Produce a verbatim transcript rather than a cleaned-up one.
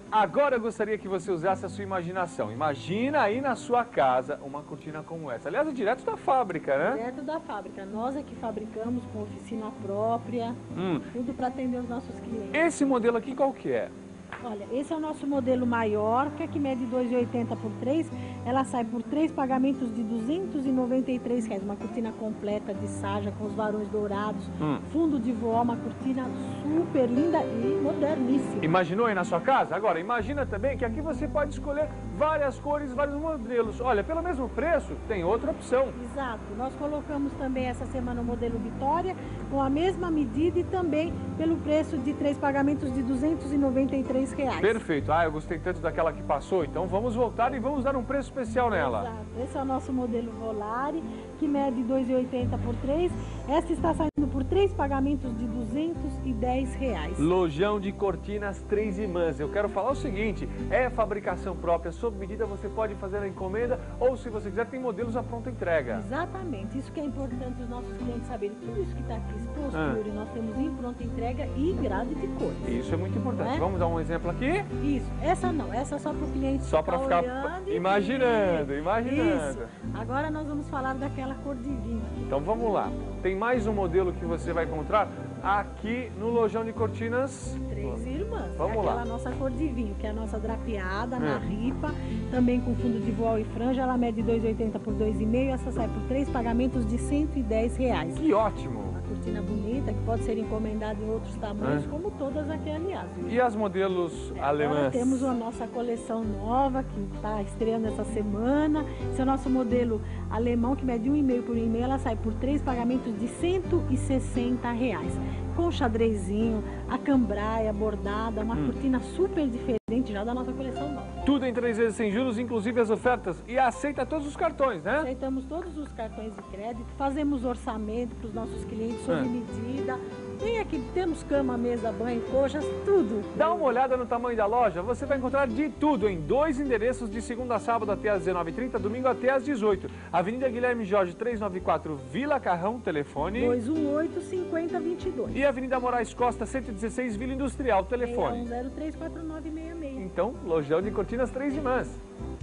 Agora eu gostaria que você usasse a sua imaginação. Imagina aí na sua casa uma cortina como essa. Aliás, é direto da fábrica, né? Direto da fábrica. Nós é que fabricamos com oficina própria, Hum. tudo para atender os nossos clientes. Esse modelo aqui qual que é? Olha, esse é o nosso modelo maior, que aqui mede dois e oitenta por três. Ela sai por três pagamentos de duzentos e noventa e três reais. Uma cortina completa de sarja com os varões dourados, Hum. fundo de voal, uma cortina super linda e moderníssima. Imaginou aí na sua casa? Agora, imagina também que aqui você pode escolher várias cores, vários modelos. Olha, pelo mesmo preço, tem outra opção. Exato. Nós colocamos também essa semana o modelo Vitória, com a mesma medida e também pelo preço de três pagamentos de duzentos e noventa e três reais. Perfeito. Ah, eu gostei tanto daquela que passou, então vamos voltar e vamos dar um preço especial nela. Exato. Esse é o nosso modelo Volare, que mede dois e oitenta por três. Essa está saindo por três pagamentos de duzentos e dez reais. Lojão de Cortinas Três Irmãs. Eu quero falar o seguinte, é fabricação própria, sob medida, você pode fazer a encomenda ou, se você quiser, tem modelos à pronta entrega. Exatamente. Isso que é importante os nossos clientes saberem. Tudo isso que está aqui exposto, Ah. Yuri, nós temos em pronta entrega e grade de cores. Isso é muito importante. É? Vamos dar um exemplo aqui? Isso. Essa não. Essa é só para o cliente Só para ficar olhando e imaginando, ver. imaginando. Isso. Agora nós vamos falar daquela cor de vinho. Então vamos lá. Tem mais um modelo que você vai encontrar aqui no Lojão de Cortinas Três Irmãs. Vamos é aquela lá. nossa cor de vinho, que é a nossa drapeada na Hum. ripa, também com fundo de voal e franja. Ela mede dois e oitenta por dois e meio. Essa sai por três pagamentos de cento e dez reais. Que ótimo! Uma cortina bonita que pode ser encomendada em outros tamanhos, É. como todas aqui, aliás. Viu? E as modelos alemãs? Agora temos a nossa coleção nova, que está estreando essa semana. Esse é o nosso modelo alemão, que mede um e meio por um e meio. Ela sai por três pagamentos de cento e sessenta reais. Com xadrezinho, a cambraia bordada, uma Hum. cortina super diferente já da nossa coleção nova. Tudo em três vezes sem juros, inclusive as ofertas. E aceita todos os cartões, né? Aceitamos todos os cartões de crédito, fazemos orçamento para os nossos clientes sob É. medida. Tem aqui, temos cama, mesa, banho, coxas, tudo. Dá uma olhada no tamanho da loja, você vai encontrar de tudo em dois endereços, de segunda a sábado até às dezenove e trinta, domingo até às dezoito. Avenida Guilherme Jorge trezentos e noventa e quatro, Vila Carrão, telefone. dois um oito, cinco zero dois dois. E Avenida Moraes Costa, cento e dezesseis, Vila Industrial, telefone. seis um zero três quatro nove seis seis. Então, Lojão de Cortinas Três Irmãs.